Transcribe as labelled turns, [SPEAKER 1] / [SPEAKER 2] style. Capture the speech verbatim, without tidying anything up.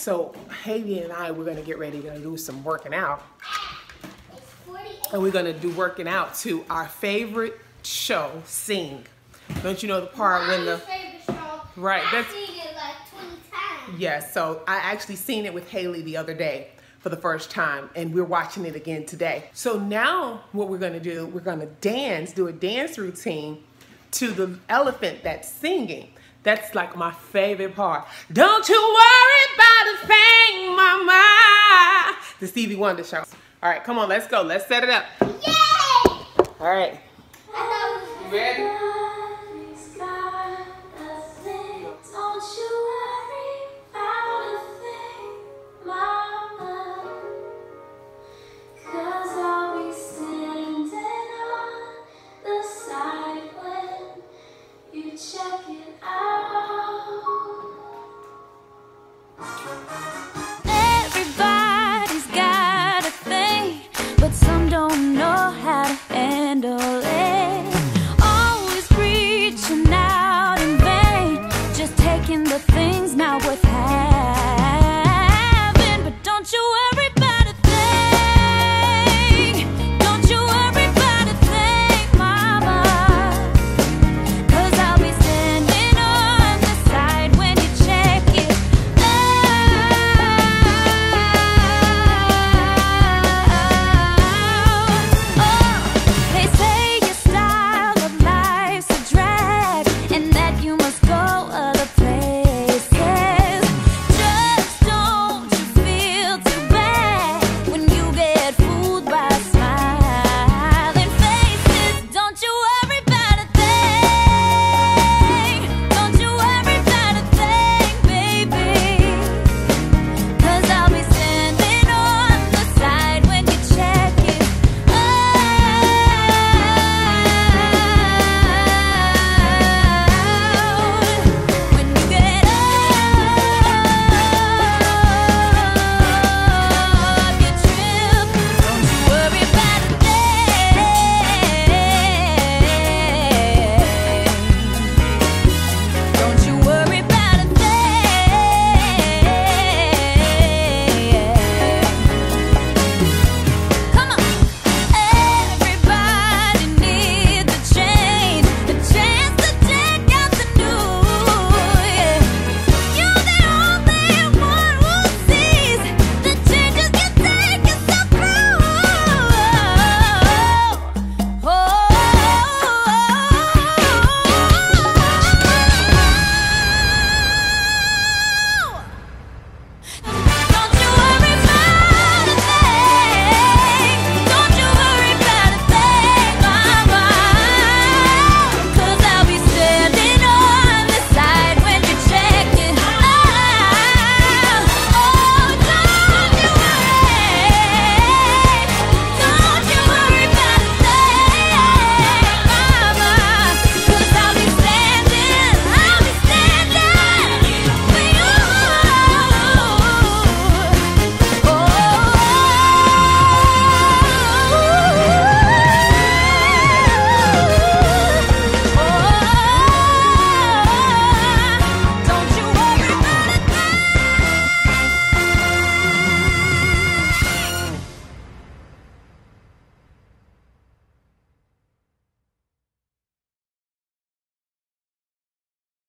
[SPEAKER 1] So Haley and I, we're gonna get ready to do some working out. And we're gonna do working out to our favorite show, Sing. Don't you know the part when the
[SPEAKER 2] favorite show?
[SPEAKER 1] Right,
[SPEAKER 2] I've
[SPEAKER 1] that's
[SPEAKER 2] seen it like twenty times.
[SPEAKER 1] Yes, so I actually seen it with Haley the other day for the first time, and we're watching it again today. So now what we're gonna do, we're gonna dance, do a dance routine to the elephant that's singing. That's like my favorite part. Don't you worry about a thing, mama. The Stevie Wonder show. All right, come on, let's go. Let's set it up.
[SPEAKER 2] Yay!
[SPEAKER 1] All right.
[SPEAKER 2] I know.
[SPEAKER 1] You ready?